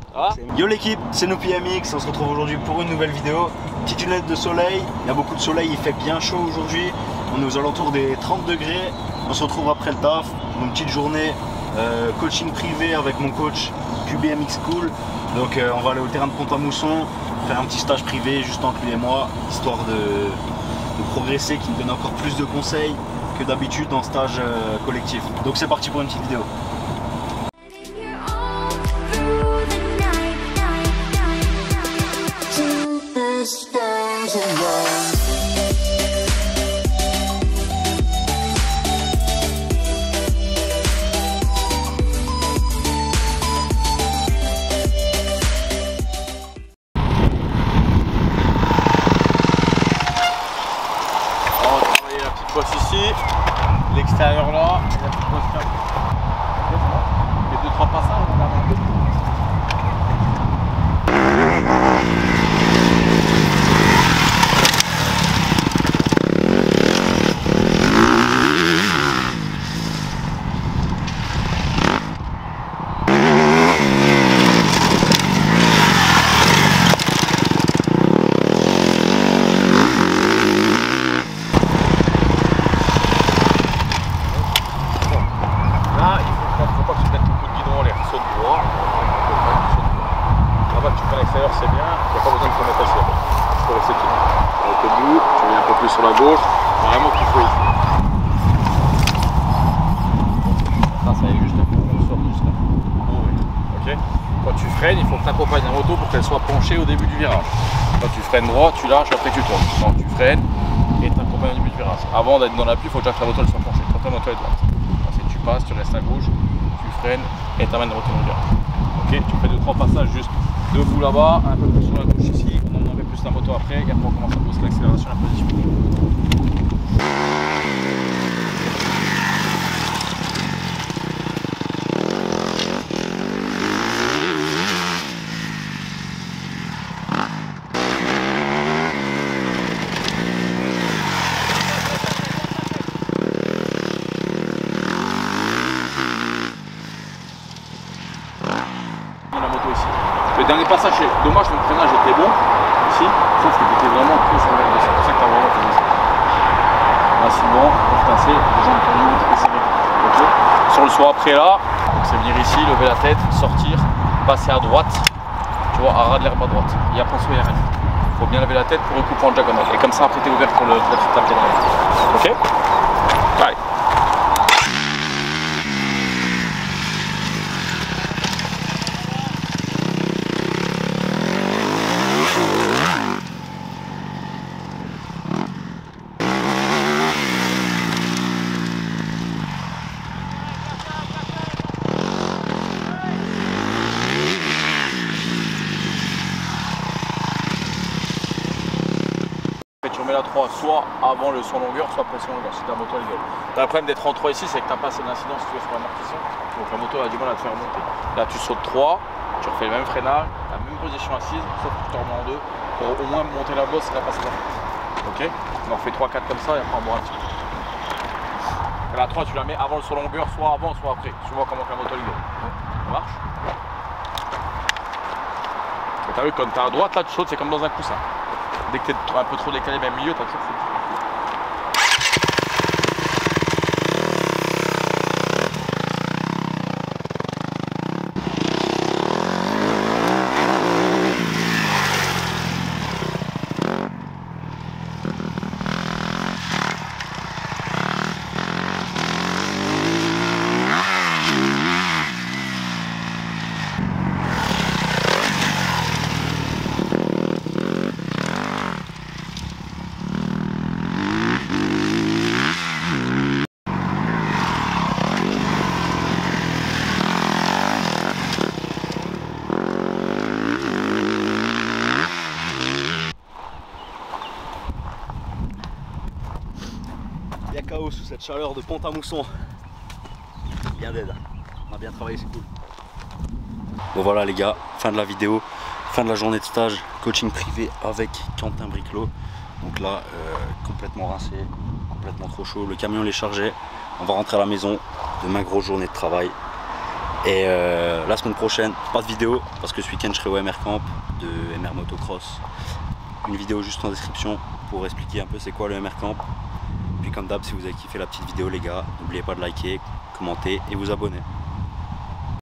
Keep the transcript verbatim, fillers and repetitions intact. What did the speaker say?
Ah. Yo l'équipe, c'est nous P M X, on se retrouve aujourd'hui pour une nouvelle vidéo. Petite lunette de soleil, il y a beaucoup de soleil, il fait bien chaud aujourd'hui. On est aux alentours des trente degrés. On se retrouve après le taf, une petite journée euh, coaching privé avec mon coach Q B M X School. Donc euh, on va aller au terrain de Pont-à-Mousson, faire un petit stage privé juste entre lui et moi, histoire de, de progresser, qui me donne encore plus de conseils que d'habitude en stage euh, collectif. Donc c'est parti pour une petite vidéo. Ici, l'extérieur là, et la petite poste là. Les deux trois passages, on regarde un peu. C'est bien, il n'y a pas besoin de se mettre assis pour rester tout. Donc au bout, tu viens un peu plus sur la gauche, vraiment qu'il faut ici. Ça, ça y est, juste un peu, on sort juste là. Oh, oui. Ok. Quand tu freines, il faut que tu accompagnes la moto pour qu'elle soit penchée au début du virage. Quand tu freines droit, tu lâches, après tu tournes. Donc tu freines et tu accompagnes au début du virage. Avant d'être dans l'appui, il faut déjà que la moto elle soit penchée. Quand ta moto est droite. Ensuite tu passes, tu restes à gauche, tu freines et tu amènes la moto dans le virage. Ok. Tu fais deux trois passages juste. Debout là-bas, un peu plus sur la gauche ici, on en met plus la moto après, et après on commence à poser l'accélération et la position. La moto ici. Le dernier passage, dommage, mon freinage était bon ici, sauf que tu étais vraiment trop sur le dessus. C'est pour ça que tu as vraiment fait ça. Là, c'est bon, on va passer, les jambes tournent et c'est réglé. Okay. Sur le saut après là, c'est venir ici, lever la tête, sortir, passer à droite, tu vois, à ras de l'herbe à droite. Il y a pas de saut, il n'y a rien. Il faut bien lever la tête pour recouper en diagonale. Et comme ça, après, tu es ouvert pour le petite tape derrière. Ok. Allez. Tu remets la trois soit avant le son longueur, soit après son longueur, si ta moto elle gueule. Le problème d'être en trois ici, c'est que tu n'as pas assez d'incidence si tu veux sur l'amortisseur. Donc la moto a du mal à te faire monter. Là tu sautes trois, tu refais le même freinage, la même position assise, sauf que tu te remets en deux pour au moins monter la bosse et la passer là. Ok. On en fait trois quatre comme ça et après on boit un petit peu. Et la trois tu la mets avant le son longueur, soit avant, soit après. Tu vois comment la moto elle gueule. Ça marche. Tu as vu quand tu es à droite, là tu sautes, c'est comme dans un coussin. Dès que tu es un peu trop décalé vers le milieu, tu as toujours fait. Il y a K O sous cette chaleur de Pont-à-Mousson. Bien d'aide. On a bien travaillé, c'est cool. Bon voilà les gars, fin de la vidéo, fin de la journée de stage, coaching privé avec Quentin Briclot. Donc là, euh, complètement rincé, complètement trop chaud. Le camion il est chargé. On va rentrer à la maison. Demain, grosse journée de travail. Et euh, la semaine prochaine, pas de vidéo parce que ce week-end je serai au M R Camp de M R Motocross. Une vidéo juste en description pour expliquer un peu c'est quoi le M R Camp. Puis comme d'hab, si vous avez kiffé la petite vidéo les gars, n'oubliez pas de liker, commenter et vous abonner.